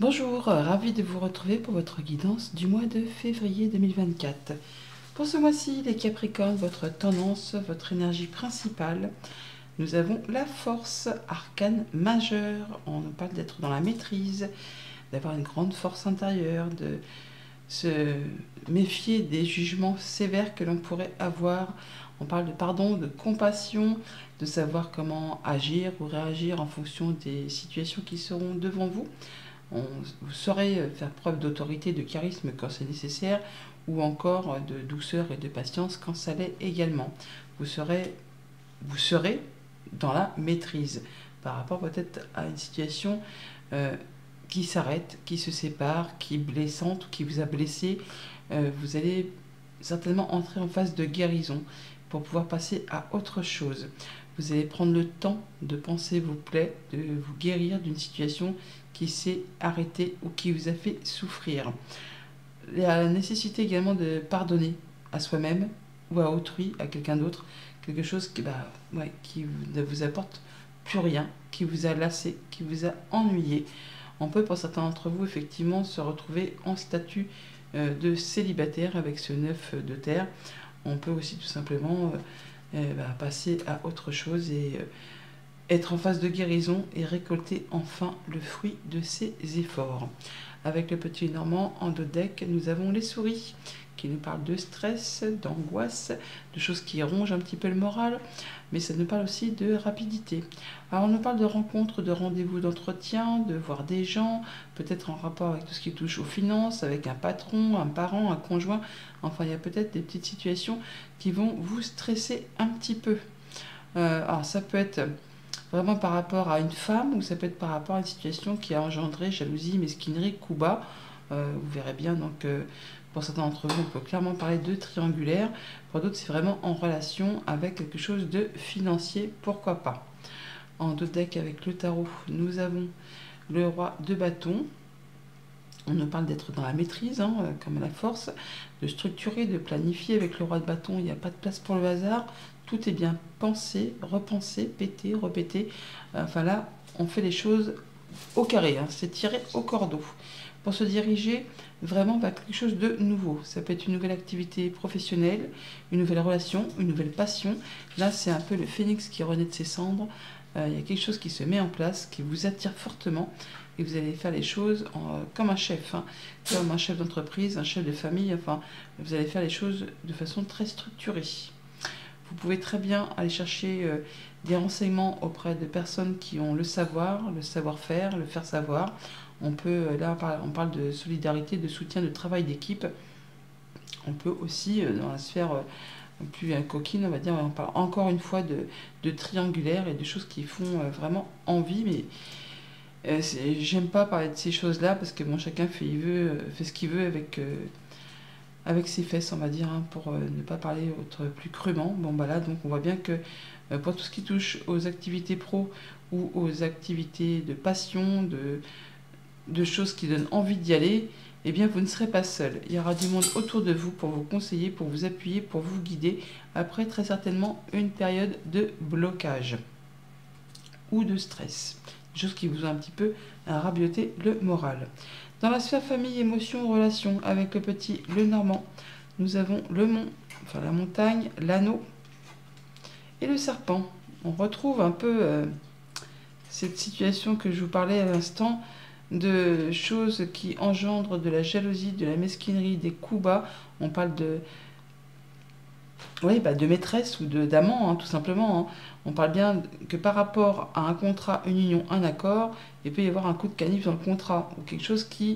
Bonjour, ravi de vous retrouver pour votre guidance du mois de février 2024. Pour ce mois-ci, les Capricornes, votre tendance, votre énergie principale, nous avons la force arcane majeure. On nous parle d'être dans la maîtrise, d'avoir une grande force intérieure, de se méfier des jugements sévères que l'on pourrait avoir. On parle de pardon, de compassion, de savoir comment agir ou réagir en fonction des situations qui seront devant vous. Vous saurez faire preuve d'autorité, de charisme quand c'est nécessaire, ou encore de douceur et de patience quand ça l'est également. Vous serez dans la maîtrise par rapport peut-être à une situation qui s'arrête, qui se sépare, qui est blessante ou qui vous a blessé. Vous allez certainement entrer en phase de guérison pour pouvoir passer à autre chose. Vous allez prendre le temps de penser vos plaies, de vous guérir d'une situation qui s'est arrêtée ou qui vous a fait souffrir. La nécessité également de pardonner à soi-même ou à autrui, à quelqu'un d'autre, quelque chose qui ne vous apporte plus rien, qui vous a lassé, qui vous a ennuyé. On peut pour certains d'entre vous effectivement se retrouver en statut de célibataire avec ce 9 de terre. On peut aussi tout simplement passer à autre chose et être en phase de guérison et récolter enfin le fruit de ses efforts. Avec le petit Normand en dos de deck, nous avons les souris qui nous parlent de stress, d'angoisse, de choses qui rongent un petit peu le moral, mais ça nous parle aussi de rapidité. Alors on nous parle de rencontres, de rendez-vous d'entretien, de voir des gens, peut-être en rapport avec tout ce qui touche aux finances, avec un patron, un parent, un conjoint. Enfin, il y a peut-être des petites situations qui vont vous stresser un petit peu. Alors ça peut être vraiment par rapport à une femme ou ça peut être par rapport à une situation qui a engendré jalousie, mesquinerie, coup bas. Vous verrez bien, donc pour certains d'entre vous, on peut clairement parler de triangulaire. Pour d'autres, c'est vraiment en relation avec quelque chose de financier, pourquoi pas. En dos de deck avec le tarot, nous avons le roi de bâton. On nous parle d'être dans la maîtrise, comme la force, de structurer, de planifier. Avec le roi de bâton, il n'y a pas de place pour le hasard. Tout est bien pensé, repensé, pété, répété. Enfin là, on fait les choses au carré, c'est tiré au cordeau. Pour se diriger vraiment vers quelque chose de nouveau. Ça peut être une nouvelle activité professionnelle, une nouvelle relation, une nouvelle passion. Là, c'est un peu le phénix qui renaît de ses cendres. Il y a quelque chose qui se met en place, qui vous attire fortement. Et vous allez faire les choses comme un chef, comme un chef d'entreprise, un chef de famille. Enfin, vous allez faire les choses de façon très structurée. Vous pouvez très bien aller chercher des renseignements auprès de personnes qui ont le savoir-faire, le faire savoir. On peut, là, on parle de solidarité, de soutien, de travail d'équipe. On peut aussi, dans la sphère plus coquine, on va dire, on parle encore une fois de triangulaire et de choses qui font vraiment envie, mais j'aime pas parler de ces choses-là parce que bon, chacun fait ce qu'il veut avec ses fesses, on va dire, pour ne pas parler plus crûment. Bon, bah là, donc on voit bien que pour tout ce qui touche aux activités pro ou aux activités de passion, de choses qui donnent envie d'y aller, eh bien, vous ne serez pas seul. Il y aura du monde autour de vous pour vous conseiller, pour vous appuyer, pour vous guider, après très certainement une période de blocage ou de stress. Des choses qui vous ont un petit peu rabioté le moral. Dans la sphère famille, émotions, relations, avec le petit le Normand, nous avons la montagne, l'anneau et le serpent. On retrouve un peu cette situation que je vous parlais à l'instant, de choses qui engendrent de la jalousie, de la mesquinerie, des coups bas. On parle de maîtresse ou d'amant, tout simplement. On parle bien que par rapport à un contrat, une union, un accord, il peut y avoir un coup de canif dans le contrat, ou quelque chose qui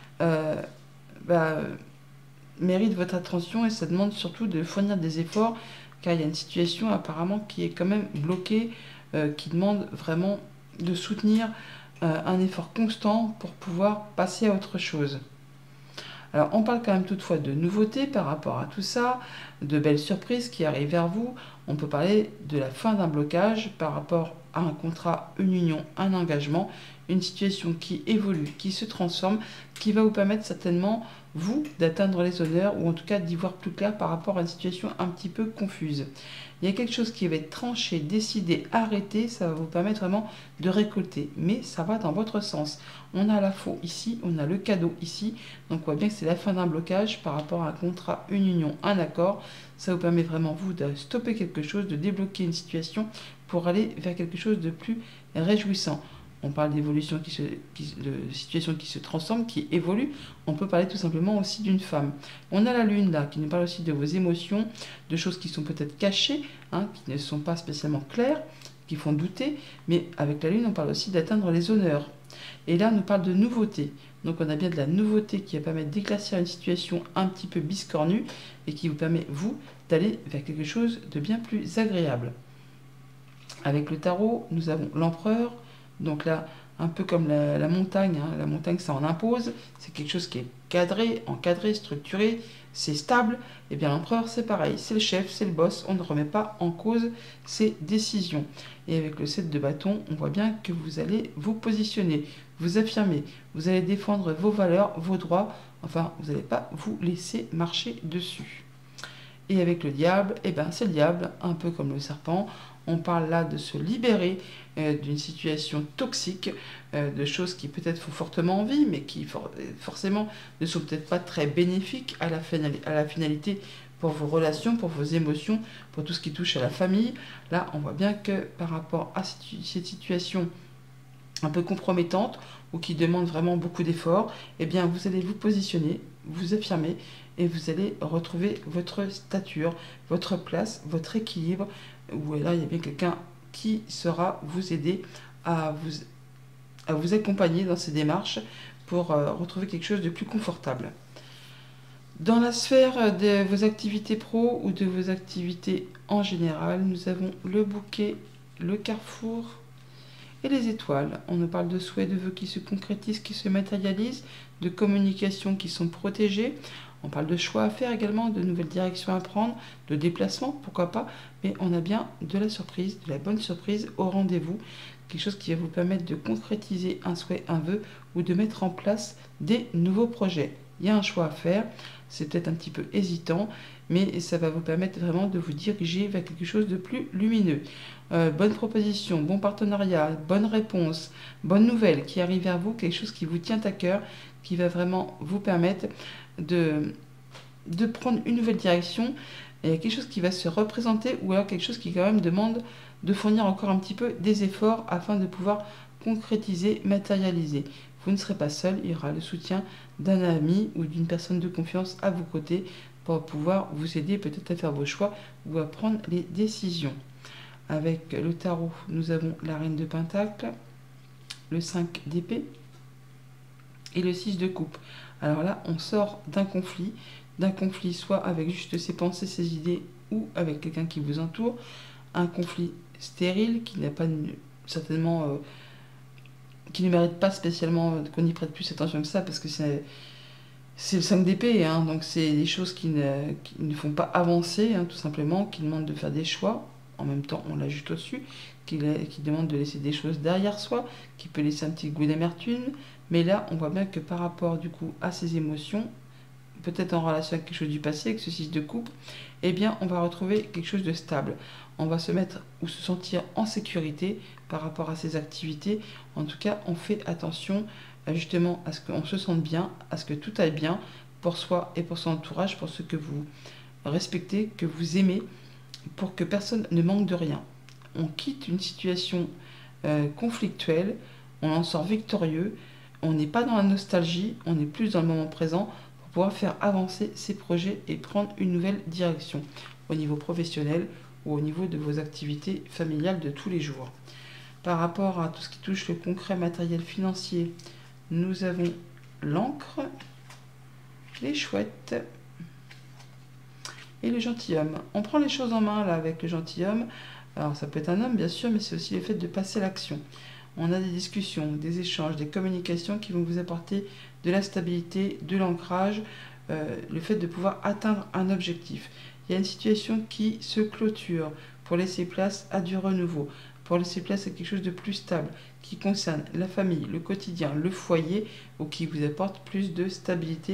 mérite votre attention, et ça demande surtout de fournir des efforts, car il y a une situation apparemment qui est quand même bloquée, qui demande vraiment de soutenir un effort constant pour pouvoir passer à autre chose. Alors on parle quand même toutefois de nouveautés par rapport à tout ça, de belles surprises qui arrivent vers vous. On peut parler de la fin d'un blocage par rapport à un contrat, une union, un engagement, une situation qui évolue, qui se transforme, qui va vous permettre certainement, vous, d'atteindre les honneurs, ou en tout cas d'y voir plus clair par rapport à une situation un petit peu confuse. Il y a quelque chose qui va être tranché, décidé, arrêté, ça va vous permettre vraiment de récolter, mais ça va dans votre sens. On a la faux ici, on a le cadeau ici, donc on voit bien que c'est la fin d'un blocage par rapport à un contrat, une union, un accord. Ça vous permet vraiment, vous, de stopper quelque chose, de débloquer une situation pour aller vers quelque chose de plus réjouissant. On parle d'évolution, de situation qui se transforme, qui évolue. On peut parler tout simplement aussi d'une femme. On a la lune là, qui nous parle aussi de vos émotions, de choses qui sont peut-être cachées, qui ne sont pas spécialement claires, qui font douter. Mais avec la lune, on parle aussi d'atteindre les honneurs. Et là, on nous parle de nouveauté. Donc on a bien de la nouveauté qui va permettre d'éclaircir une situation un petit peu biscornue et qui vous permet, vous, d'aller vers quelque chose de bien plus agréable. Avec le tarot, nous avons l'empereur. Donc là, un peu comme la montagne, la montagne ça en impose, c'est quelque chose qui est cadré, encadré, structuré, c'est stable. Et bien l'empereur c'est pareil, c'est le chef, c'est le boss, on ne remet pas en cause ses décisions. Et avec le 7 de bâton, on voit bien que vous allez vous positionner, vous affirmer, vous allez défendre vos valeurs, vos droits, enfin vous n'allez pas vous laisser marcher dessus. Et avec le diable, c'est le diable, un peu comme le serpent. On parle là de se libérer d'une situation toxique, de choses qui peut-être font fortement envie, mais qui forcément ne sont peut-être pas très bénéfiques à la finalité pour vos relations, pour vos émotions, pour tout ce qui touche à la famille. Là, on voit bien que par rapport à cette situation un peu compromettante ou qui demande vraiment beaucoup d'efforts, vous allez vous positionner, vous affirmer et vous allez retrouver votre stature, votre place, votre équilibre, où là il y a bien quelqu'un qui saura vous aider à vous accompagner dans ces démarches pour retrouver quelque chose de plus confortable. Dans la sphère de vos activités pro ou de vos activités en général, nous avons le bouquet, le carrefour et les étoiles. On nous parle de souhaits, de vœux qui se concrétisent, qui se matérialisent, de communications qui sont protégées. On parle de choix à faire également, de nouvelles directions à prendre, de déplacements, pourquoi pas. Mais on a bien de la surprise, de la bonne surprise au rendez-vous. Quelque chose qui va vous permettre de concrétiser un souhait, un vœu ou de mettre en place des nouveaux projets. Il y a un choix à faire, c'est peut-être un petit peu hésitant, mais ça va vous permettre vraiment de vous diriger vers quelque chose de plus lumineux. Bonne proposition, bon partenariat, bonne réponse, bonne nouvelle qui arrive vers vous, quelque chose qui vous tient à cœur, qui va vraiment vous permettre de prendre une nouvelle direction, et quelque chose qui va se représenter, ou alors quelque chose qui quand même demande de fournir encore un petit peu des efforts afin de pouvoir concrétiser, matérialiser. Vous ne serez pas seul, il y aura le soutien d'un ami ou d'une personne de confiance à vos côtés pour pouvoir vous aider peut-être à faire vos choix ou à prendre les décisions. Avec le tarot, nous avons la reine de Pentacle, le 5 d'épée et le 6 de coupe. Alors là, on sort d'un conflit soit avec juste ses pensées, ses idées, ou avec quelqu'un qui vous entoure, un conflit stérile qui n'a pas certainement... qui ne mérite pas spécialement qu'on y prête plus attention que ça, parce que c'est le 5 d'épée, donc c'est des choses qui ne font pas avancer, tout simplement, qui demandent de faire des choix. En même temps, on l'a juste au-dessus, qui demande de laisser des choses derrière soi, qui peut laisser un petit goût d'amertume. Mais là, on voit bien que par rapport du coup à ces émotions, peut-être en relation avec quelque chose du passé, avec ce 6 de coupe, on va retrouver quelque chose de stable. On va se mettre ou se sentir en sécurité par rapport à ces activités. En tout cas, on fait attention justement à ce qu'on se sente bien, à ce que tout aille bien pour soi et pour son entourage, pour ceux que vous respectez, que vous aimez, pour que personne ne manque de rien. On quitte une situation conflictuelle, on en sort victorieux, on n'est pas dans la nostalgie, on est plus dans le moment présent pour pouvoir faire avancer ses projets et prendre une nouvelle direction au niveau professionnel ou au niveau de vos activités familiales de tous les jours. Par rapport à tout ce qui touche le concret matériel financier, nous avons l'encre, les chouettes et le gentilhomme. On prend les choses en main là avec le gentilhomme. Alors ça peut être un homme bien sûr, mais c'est aussi le fait de passer l'action. On a des discussions, des échanges, des communications qui vont vous apporter de la stabilité, de l'ancrage, le fait de pouvoir atteindre un objectif. Il y a une situation qui se clôture pour laisser place à du renouveau, pour laisser place à quelque chose de plus stable, qui concerne la famille, le quotidien, le foyer, ou qui vous apporte plus de stabilité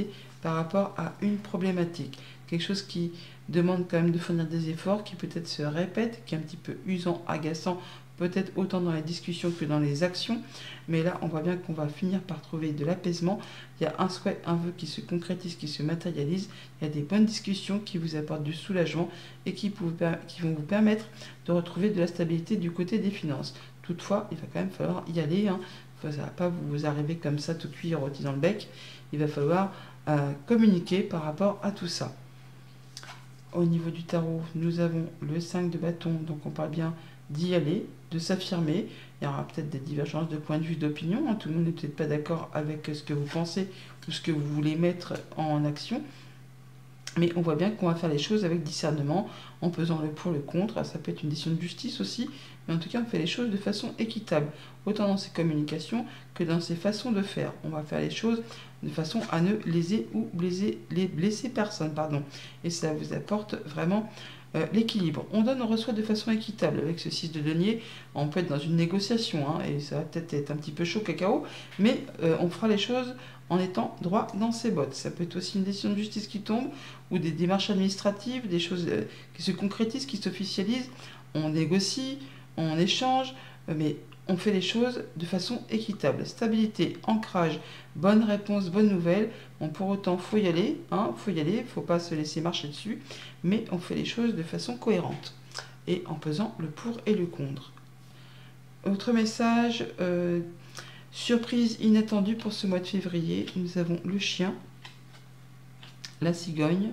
par rapport à une problématique. Quelque chose qui demande quand même de fournir des efforts, qui peut-être se répète, qui est un petit peu usant, agaçant, peut-être autant dans les discussions que dans les actions. Mais là, on voit bien qu'on va finir par trouver de l'apaisement. Il y a un souhait, un vœu qui se concrétise, qui se matérialise. Il y a des bonnes discussions qui vous apportent du soulagement et qui vont vous permettre de retrouver de la stabilité du côté des finances. Toutefois, il va quand même falloir y aller. Ça ne va pas vous arriver comme ça, tout cuit rôti dans le bec. Il va falloir communiquer par rapport à tout ça. Au niveau du tarot, nous avons le 5 de bâton, donc on parle bien d'y aller, de s'affirmer. Il y aura peut-être des divergences de point de vue, d'opinion. Tout le monde n'est peut-être pas d'accord avec ce que vous pensez ou ce que vous voulez mettre en action. Mais on voit bien qu'on va faire les choses avec discernement, en pesant le pour, le contre. Ça peut être une décision de justice aussi, mais en tout cas, on fait les choses de façon équitable, autant dans ses communications que dans ses façons de faire. On va faire les choses de façon à ne léser ou blesser personne, pardon. Et ça vous apporte vraiment l'équilibre. On donne, on reçoit de façon équitable. Avec ce 6 de denier, on peut être dans une négociation, et ça va peut-être être un petit peu chaud cacao, mais on fera les choses en étant droit dans ses bottes. Ça peut être aussi une décision de justice qui tombe, ou des démarches administratives, des choses qui se concrétisent, qui s'officialisent. On négocie, on échange, mais on fait les choses de façon équitable. Stabilité, ancrage, bonne réponse, bonne nouvelle. Bon, pour autant, faut y aller, faut pas se laisser marcher dessus, mais on fait les choses de façon cohérente et en pesant le pour et le contre. Autre message, surprise inattendue pour ce mois de février. Nous avons le chien, la cigogne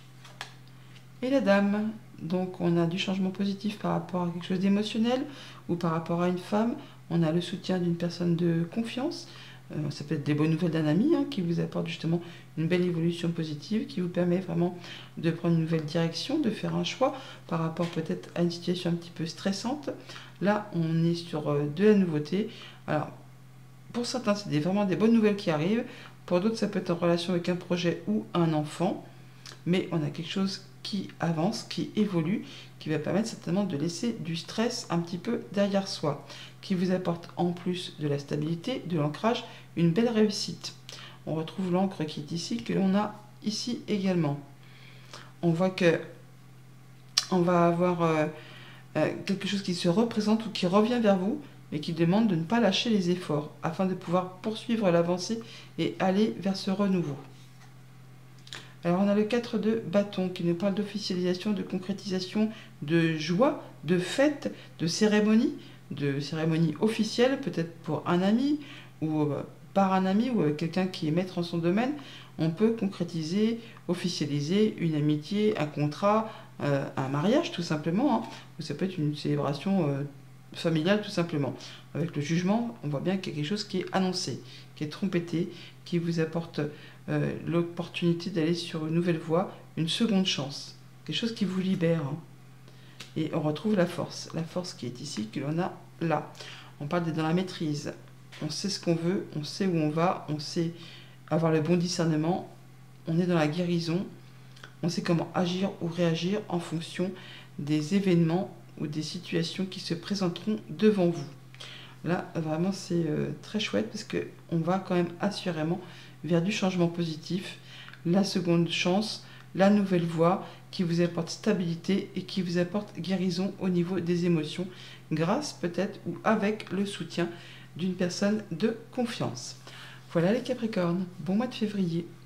et la dame. Donc on a du changement positif par rapport à quelque chose d'émotionnel ou par rapport à une femme. On a le soutien d'une personne de confiance. Ça peut être des bonnes nouvelles d'un ami qui vous apporte justement une belle évolution positive, qui vous permet vraiment de prendre une nouvelle direction, de faire un choix par rapport peut-être à une situation un petit peu stressante. Là, on est sur de la nouveauté. Alors, pour certains, c'est vraiment des bonnes nouvelles qui arrivent. Pour d'autres, ça peut être en relation avec un projet ou un enfant. Mais on a quelque chose qui avance, qui évolue, qui va permettre certainement de laisser du stress un petit peu derrière soi, qui vous apporte en plus de la stabilité, de l'ancrage, une belle réussite. On retrouve l'encre qui est ici, que l'on a ici également. On voit que on va avoir quelque chose qui se représente ou qui revient vers vous, mais qui demande de ne pas lâcher les efforts, afin de pouvoir poursuivre l'avancée et aller vers ce renouveau. Alors on a le 4 de bâton qui nous parle d'officialisation, de concrétisation, de joie, de fête, de cérémonie officielle, peut-être pour un ami ou par un ami ou avec quelqu'un qui est maître en son domaine. On peut concrétiser, officialiser une amitié, un contrat, un mariage tout simplement, ou ça peut être une célébration familiale tout simplement. Avec le jugement, on voit bien qu'il y a quelque chose qui est annoncé, qui est trompetté, qui vous apporte l'opportunité d'aller sur une nouvelle voie, une seconde chance, quelque chose qui vous libère. Et on retrouve la force qui est ici, que l'on a là. On parle d'être dans la maîtrise, on sait ce qu'on veut, on sait où on va, on sait avoir le bon discernement, on est dans la guérison, on sait comment agir ou réagir en fonction des événements ou des situations qui se présenteront devant vous. Là, vraiment, c'est très chouette parce qu'on va quand même assurément vers du changement positif, la seconde chance, la nouvelle voie qui vous apporte stabilité et qui vous apporte guérison au niveau des émotions, grâce peut-être ou avec le soutien d'une personne de confiance. Voilà les Capricornes, bon mois de février.